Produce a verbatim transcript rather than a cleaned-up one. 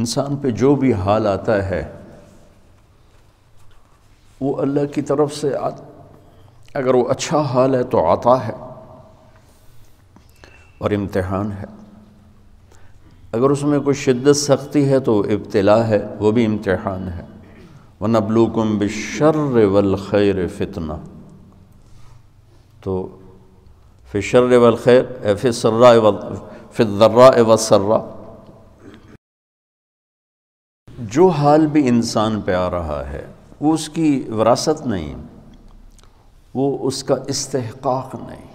इंसान पे जो भी हाल आता है वो अल्लाह की तरफ से आ, अगर वो अच्छा हाल है तो आता है और इम्तिहान है, अगर उसमें कोई शिद्दत सख्ती है तो इब्तिला है, वो भी इम्तिहान है। वनब्लुकुम बिश्शर्रि वल खैर फितना, तो फिश्शर्रि वल खैर फिस्सर्रा फिद्दर्रा वस्सर्रा, जो हाल भी इंसान पे आ रहा है वो उसकी विरासत नहीं, वो उसका इस्तेहकाक नहीं।